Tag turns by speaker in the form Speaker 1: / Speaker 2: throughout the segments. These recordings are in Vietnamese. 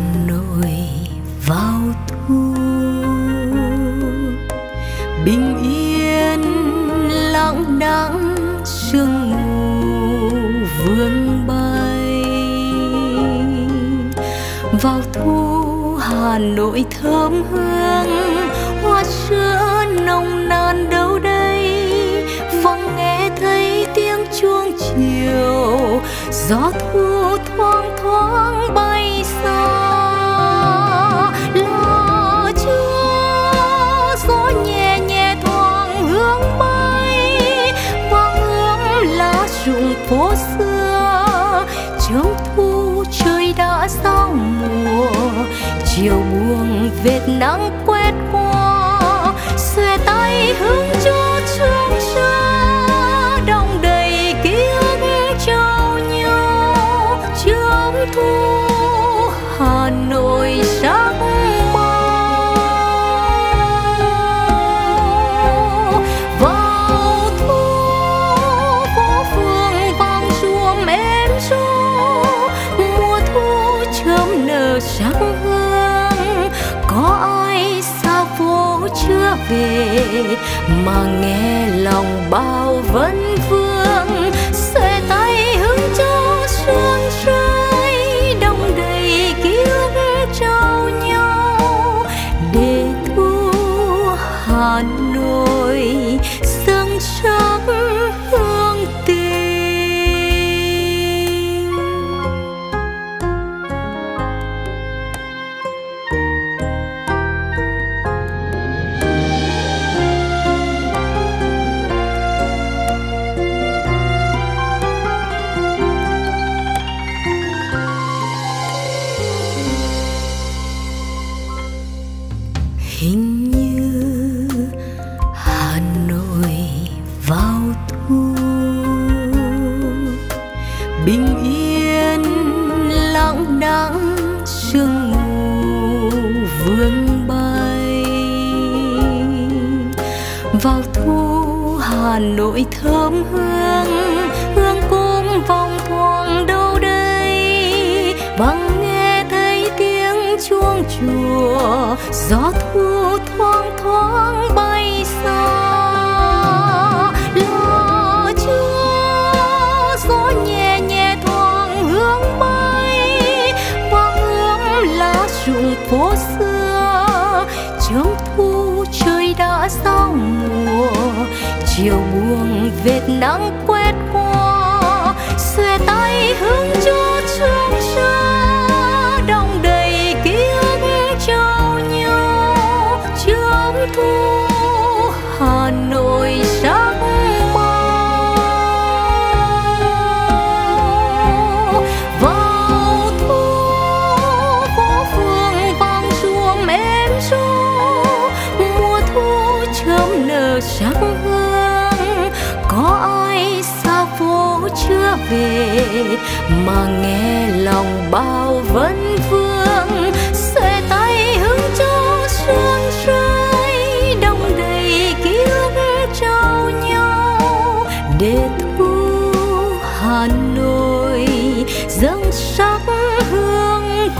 Speaker 1: Nội vào thu, bình yên lãng đãng sương mù vương bay. Vào thu Hà Nội thơm hương, hoa sữa nồng nàn đâu đây. Vắng nghe thấy tiếng chuông chiều, gió thu thoang thoáng bay xa. Là chưa gió nhẹ nhẹ thoáng hướng bay, vang hương lá rụng phố xưa. Trong thu trời đã giao mùa, chiều buông vệt nắng quét qua. Xòe tay hứng cho trường xa, đong đầy ký ức trao nhau. Trong thu Hà Nội sắc màu. Vào thu phố phường vang chuông êm ru, mùa thu chớm nở sắc hương. Có ai xa phố chưa về mà nghe lòng bao vấn vương. Xòe tay hứng cho sương rơi, đong đầy ký ức trao nhau. Để thu Hà Nội dâng sắc hương tình. Hình như Hà Nội vào thu, bình yên lãng đãng sương mù vương bay. Vào thu Hà Nội thơm hương, hương cốm vòng thoảng đâu đây. Vắng nghe thấy tiếng chuông chùa, gió thu thoang thoáng bay xa. Là chưa gió nhẹ nhẹ thoáng hướng bay, vang hương lá rụng phố xưa. Trong thu trời đã giao mùa, chiều buông vệt nắng quét qua. Xòe tay hứng cho trường xa, đong đầy ký ức trao nhau. Trong thu Hà Nội sắc màu. Vào thu phố phường vang chuông êm ru, mùa thu chớm nở sắc hương. Có ai xa phố chưa về mà nghe lòng bao vấn vương. Xòe tay hứng cho sương rơi, đong đầy ký ức trao nhau. Để thu Hà Nội dâng sắc hương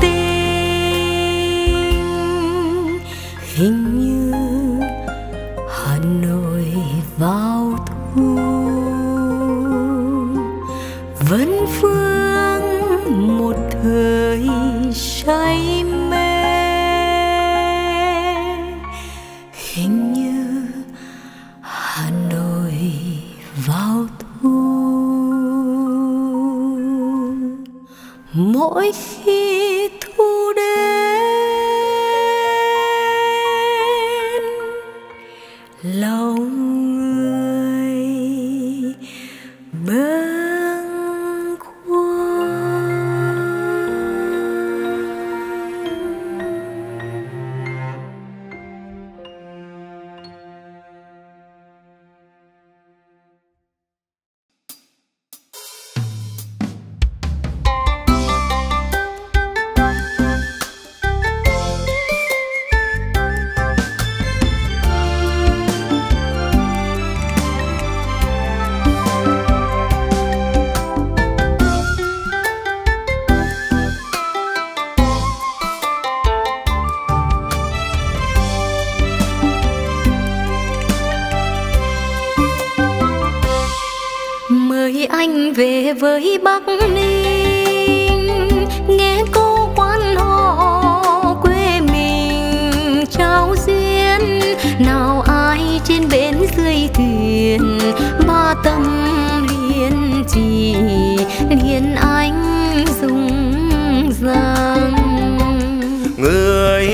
Speaker 1: tình. Hình như Hà Nội vào thu, vẫn vương một thời say mê. Hình như Hà Nội vào thu, mỗi khi thu đến lòng người bâng khuâng. anh về với Bắc Ninh, nghe câu quan họ quê mình trao duyên. Nào ai trên bến dưới thuyền, ba tâm liên trì liền anh dùng rằng:
Speaker 2: người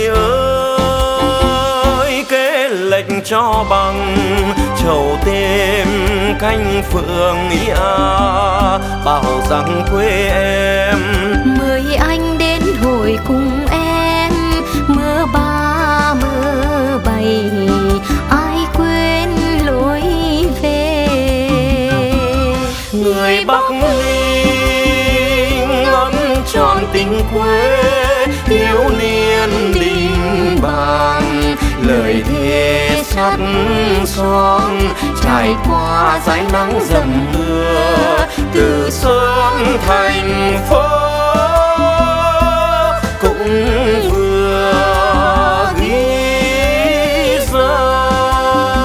Speaker 2: ơi kế lệnh cho bằng trầu thêm canh phượng ia, bảo rằng quê em
Speaker 1: mời anh đến hội cùng em. Mơ ba mơ bảy ai quên lối về.
Speaker 2: người Bắc Ninh ngắm tròn tình quê, thiếu niên đình bàng lời thề sắt son, trải qua dải nắng dầm mưa từ sơn thành phố cũng vừa ghi danh.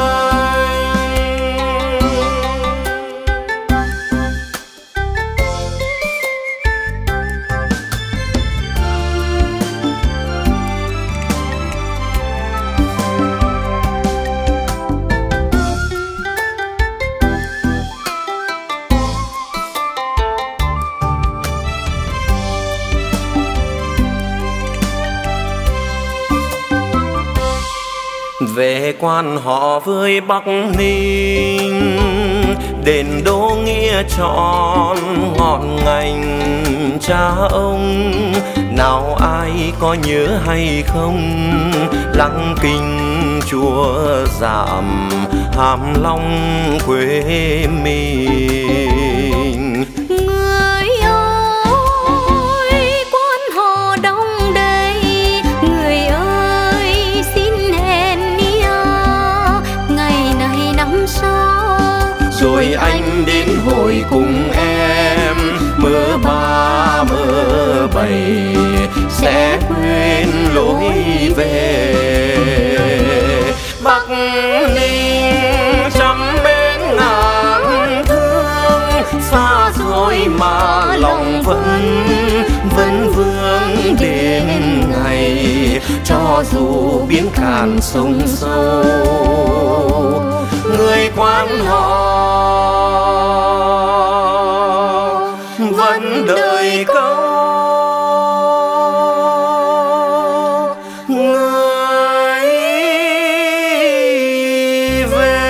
Speaker 2: Về quan họ với Bắc Ninh, đền đỗ nghĩa trọn ngọn ngành cha ông. Nào ai có nhớ hay không, lăng kính chùa Giảm Hàm Long quê mình.
Speaker 1: Người ơi quan họ đông đầy, người ơi xin hẹn ngày này năm sau,
Speaker 2: rồi anh đến hội cùng em. Mơ ba mơ bảy sẽ quên lối về. Bắc Ninh trăm bên ngàn thương, xa rồi mà lòng vẫn vương đến ngày. Cho dù biến cạn sông sâu, người quan họ vẫn đợi câu người về.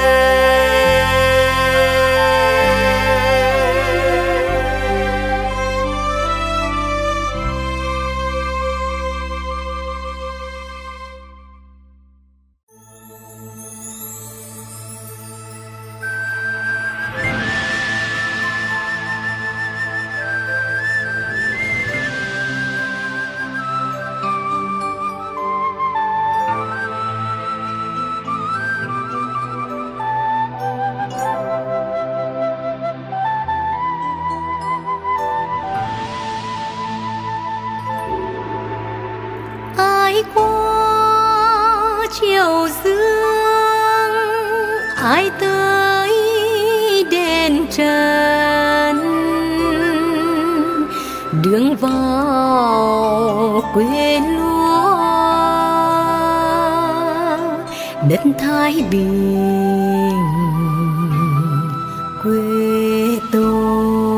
Speaker 1: ai qua chiều dương, ai tới đền trần, đường vào quê lúa đất Thái Bình quê tôi.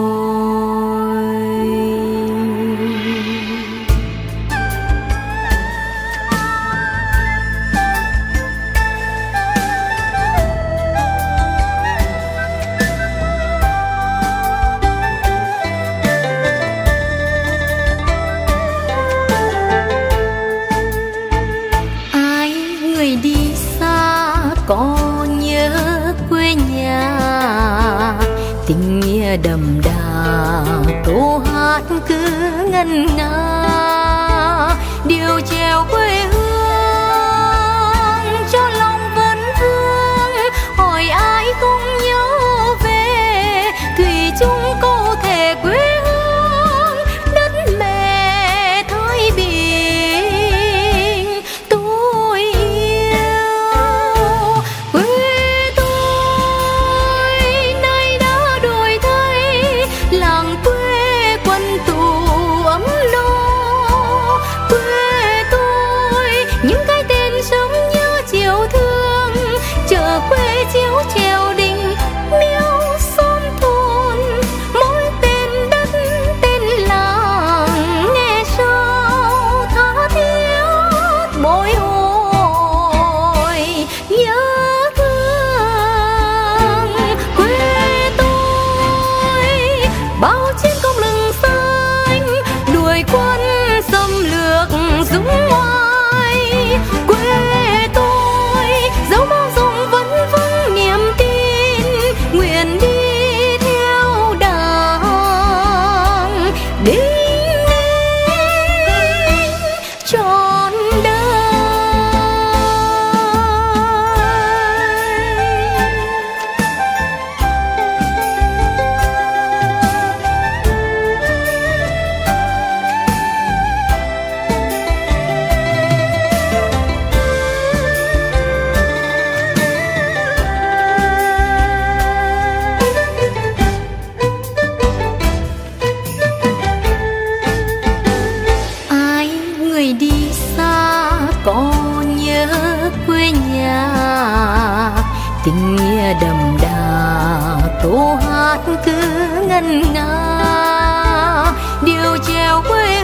Speaker 1: Có nhớ quê nhà, tình nghĩa đậm đà, câu hát cứ ngân nga, điều trèo quê hương cho lòng vẫn vương. Hỏi ai không nhớ về, thủy chung câu thề quê hương đất mẹ Thái Bình. Tôi yêu quê tôi nay đã đổi thay, còn nhớ quê nhà, tình nghĩa đậm đà câu hát cứ ngân nga, điều trèo quê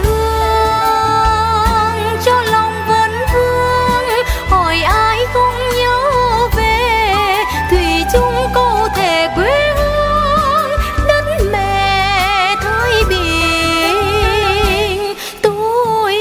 Speaker 1: hương cho lòng vẫn vương. Hỏi ai không nhớ về, thủy chung câu thề quê hương đất mẹ thời bình. Tôi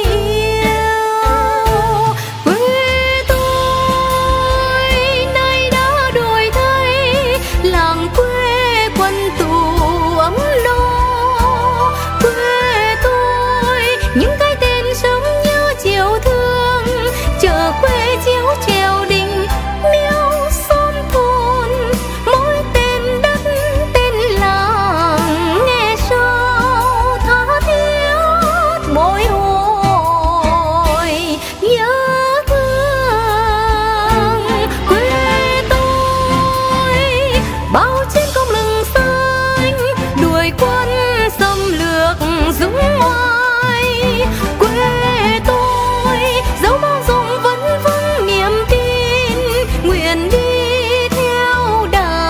Speaker 1: yêu quê tôi, nay đã đổi thay làng quê quân tù ấm no. Quê tôi những cái tên sớm nhớ chiều thương, chợ quê chiếu trèo đình miếu xóm thôn. Mỗi tên đất tên làng nghe sao tha thiết bồi hồi nhớ thương. Quê tôi bao trên công lừng xanh, đuổi quân xâm lược dũng oai. Quê tôi dấu bao dung vẫn vững niềm tin, nguyện đi theo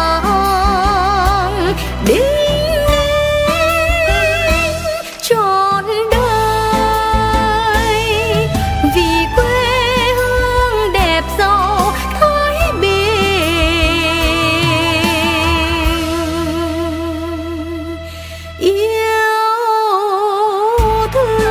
Speaker 1: đảng đinh ninh trọn đời. Vì quê hương đẹp giàu thái bình, yêu thương.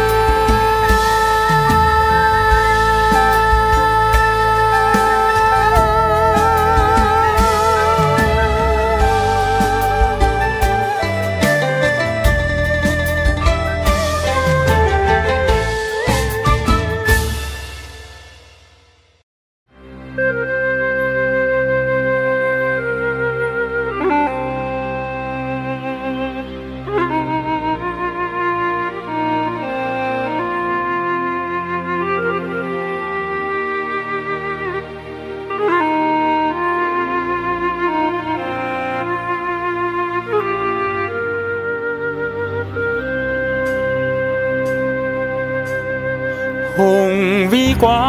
Speaker 3: hùng vĩ quá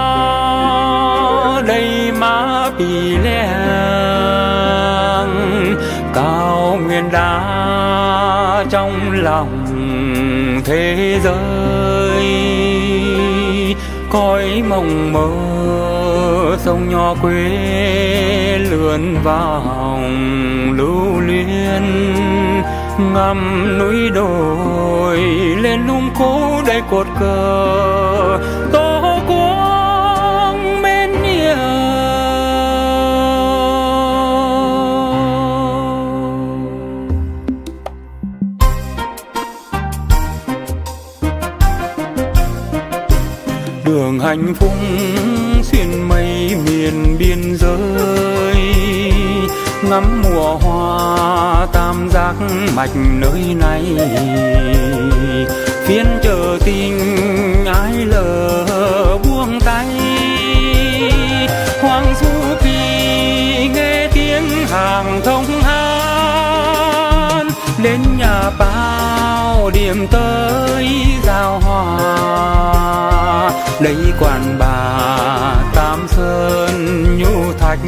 Speaker 3: đây má Pì Lèng, cao nguyên đá trong lòng thế giới. Cõi mộng mơ sông nho quê lượn vòng lưu luyến, ngắm núi đồi lên núm cố đầy cột cờ tổ quốc mến yêu. Đường hạnh phúc xuyên mây miền biên giới, ngắm mùa hoa tam giác mạch nơi này. Phiên chờ tình ái lờ buông tay, Hoàng Du Kỳ nghe tiếng hàng thông hát. Đến nhà bao điểm tới giao hòa, lấy quan bà Tam Sơn nhu thạch.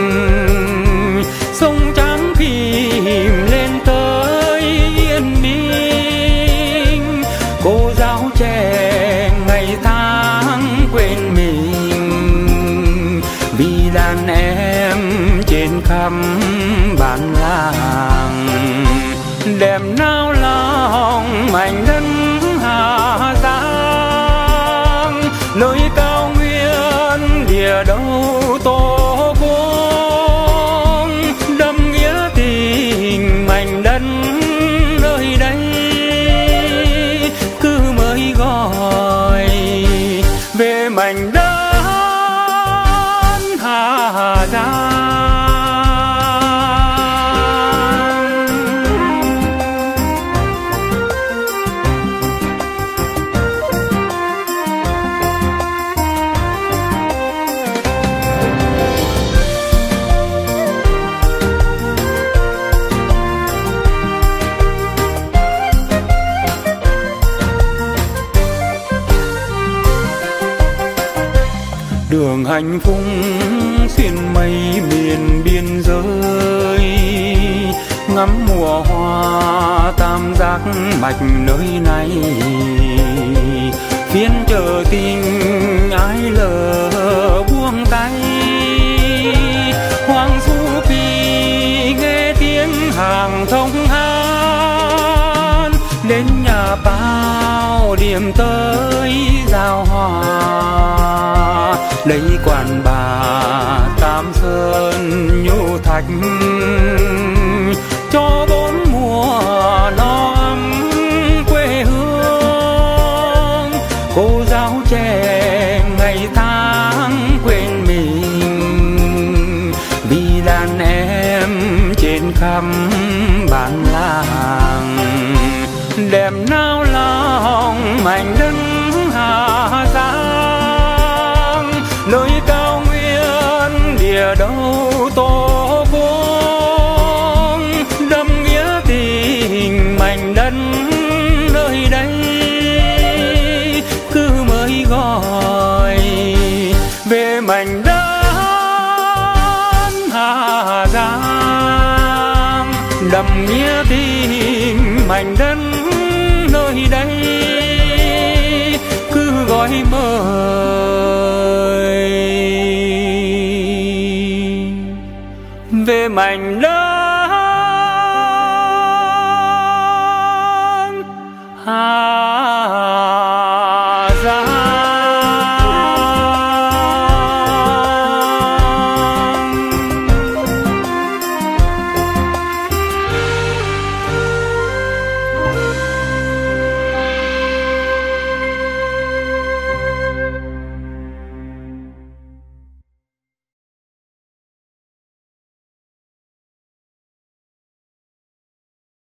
Speaker 3: Sông trắng khìm lên tới yên bình, cô giáo trẻ ngày tháng quên mình, vì đàn em trên khắp bản làng. Đẹp nao lòng mảnh đất Hà Giang, nơi cao nguyên địa đâu Tổ quốc, đậm nghĩa tình mảnh đất nơi đây cứ mới gọi về mảnh đất Hà Giang. đường hạnh phúc xuyên mây miền biên giới, ngắm mùa hoa tam giác mạch nơi này. Phiên chờ tình ái lờ buông tay, hoàng su phi nghe tiếng hàng thông hát, đến nhà bao điểm tới giao hoa. Lấy quan bà Tam Sơn nhu thạch, cho bốn mùa no ấm quê hương. Cô giáo trẻ ngày tháng quên mình, vì đàn em trên khắp bản làng. Đẹp nao lòng mảnh đất Hà Giang, nơi cao nguyên địa đầu tổ quốc. Đậm nghĩa tình mảnh đất nơi đây, cứ mới gọi về mảnh đất Hà Giang. Đậm nghĩa tình mảnh đất nơi đây, cứ gọi mời về mảnh đất Hà